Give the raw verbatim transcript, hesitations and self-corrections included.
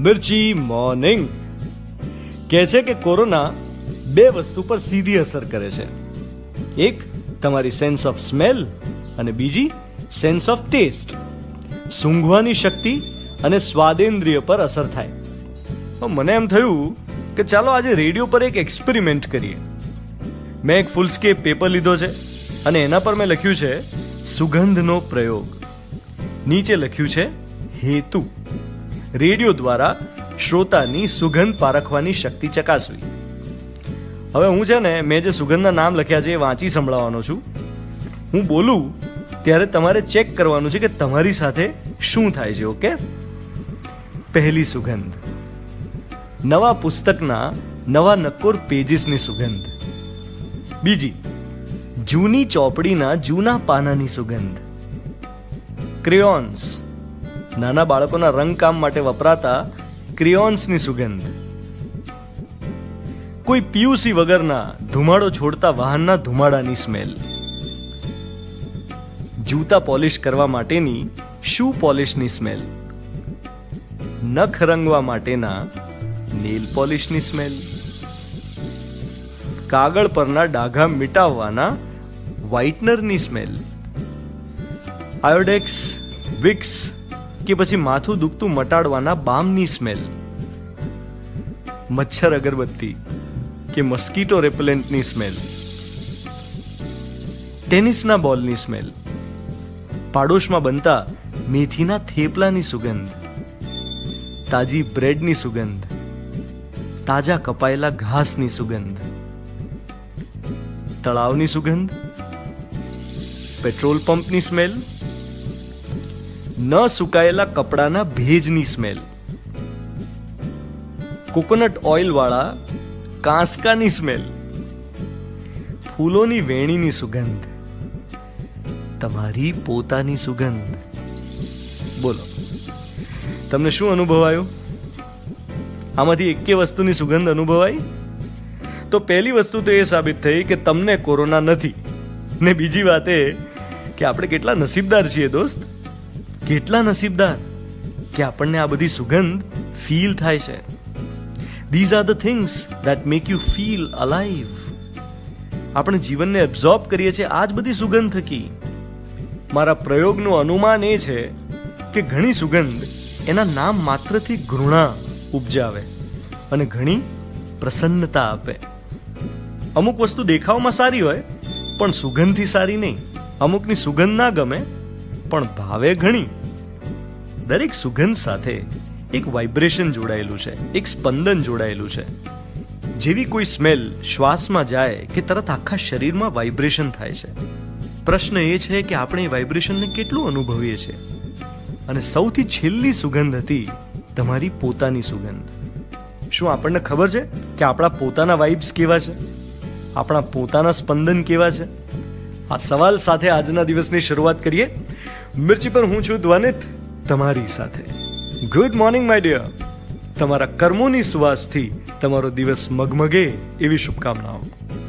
મિર્ચી morning કહે છે કે કોરોના બે વસ્તુ પર સીધી અસર કરે છે. એક તમારી સેન્સ ઓફ સ્મેલ અને બીજી સેન્સ ઓફ ટેસ્ટ. સૂંઘવાની શક્તિ અને સ્વાદેન્દ્રિય પર અસર થાય. મને એમ થયું કે ચાલો આજે રેડિયો પર એક એક્સપેરિમેન્ટ કરીએ. મેં એક ફૂલસ્કેપ પેપર લીધો છે અને એના પર મેં લખ્યું છે સુગંધનો પ્રયોગ. નીચે લખ્યું છે હેતુ. રેડિયો દ્વારા શ્રોતાની સુગંધ પારખવાની શક્તિ ચકાસવી. હવે હું છે ને મેં જે સુગંધના નામ લખ્યા છે એ વાંચી સંભળાવવાનો છું. હું બોલું ત્યારે તમારે ચેક કરવાનું છે કે તમારી સાથે શું થાય છે. ઓકે? પહેલી સુગંધ, નવા પુસ્તકના નવા નક્કોર પેજીસની સુગંધ. બીજી, જૂની ચોપડીના જૂના પાનાની સુગંધ. ક્રેયોન્સ, નાના બાળકોના રંગકામ માટે વપરાતા ક્રેયોન્સની સુગંધ. કોઈ પીયુસી વગરના ધુમાડો છોડતા વાહનના ધુમાડાની સ્મેલ. જૂતા પોલિશ કરવા માટેની શૂ પોલિશની સ્મેલ. નખ રંગવા માટેના નેલ પોલિશની સ્મેલ. કાગળ પરના ડાઘા મિટાવવાના વ્હાઇટનરની સ્મેલ. આયોડેક્સ, વિક્સ કે પછી માથું દુખતું મટાડવાના બામની સ્મેલ. મચ્છર અગરબત્તી કે મસ્કીટો રેપેલેન્ટની સ્મેલ. ટેનિસના બોલની સ્મેલ. પાડોશમાં બનતા મેથીના થેપલાની સુગંધ. તાજી બ્રેડની સુગંધ. તાજા કપાયેલા ઘાસની સુગંધ. તળાવની સુગંધ. પેટ્રોલ પંપની સ્મેલ. ન સુકાયેલા કપડાના ભેજની સ્મેલ. કોકોનટ ઓઇલ વાળા કાંસકાની સ્મેલ. ફૂલોની વેણીની સુગંધ. તમારી પોતાની સુગંધ. બોલો, તમને શું અનુભવાયું? આમાંથી એકે વસ્તુની સુગંધ અનુભવાઈ? તો પહેલી વસ્તુ તો એ સાબિત થઈ કે તમને કોરોના નથી. ને બીજી વાત એ કે આપણે કેટલા નસીબદાર છીએ દોસ્ત. કેટલા નસીબદાર કે આપણને આ બધી સુગંધ ફીલ થાય છે. These are the things that make you feel alive. આપણે જીવનને એબ્ઝોર્બ કરીએ છીએ આ જ બધી સુગંધ થકી. મારા પ્રયોગનું અનુમાન એ છે કે ઘણી સુગંધ એના નામ માત્રથી ઘૃણા ઉપજાવે અને ઘણી પ્રસન્નતા આપે. અમુક વસ્તુ દેખાવમાં સારી હોય પણ સુગંધથી સારી નહીં. અમુકની સુગંધ ના ગમે પણ ભાવે ઘણી. દરેક સુગંધ સાથે એક વાઇબ્રેશન જોડાયેલું છે, એક સ્પંદન જોડાયેલું છે. જેવી કોઈ સ્મેલ શ્વાસમાં જાય કે તરત આખા શરીરમાં વાઇબ્રેશન થાય છે. પ્રશ્ન એ છે કે આપણે એ વાઇબ્રેશનને કેટલું અનુભવીએ છીએ. અને સૌથી છેલ્લી સુગંધ હતી તમારી પોતાની સુગંધ. શું આપણને ખબર છે કે આપણા પોતાના વાઇબ્સ કેવા છે? આપણા પોતાના સ્પંદન કેવા છે? આ સવાલ સાથે આજના દિવસની શરૂઆત કરીએ. મિર્ચી પર હું છું ધ્વનિત તમારી સાથે. Good morning my dear. તમારા કર્મોની સુવાસથી તમારો દિવસ મગમગે એવી શુભકામનાઓ.